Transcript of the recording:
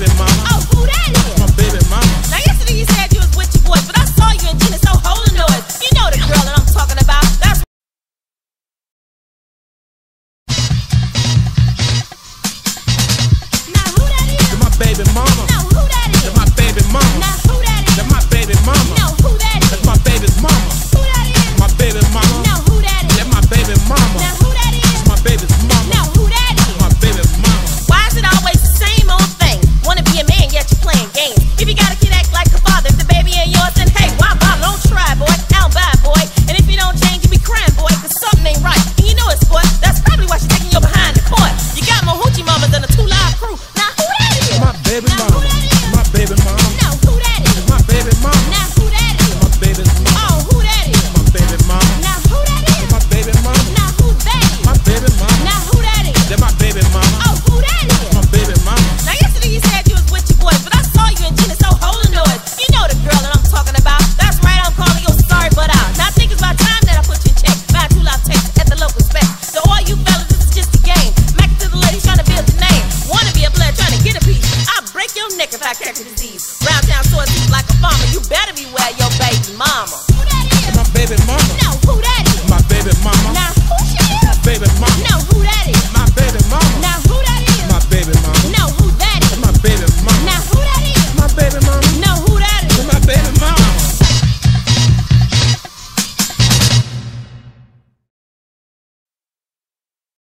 baby mama. Oh, who that is? My baby mama. Now yesterday you said you was with your boys, but I saw you and Gina so holding noise. You know the girl that I'm talking about. That's now who that is? That's my baby mama. Now who that is? That's my baby mama. Now who that is? That's my baby mama. Now who that is? That's my baby's mama. Who that is? My baby mama. Now who that is? That's my baby mama.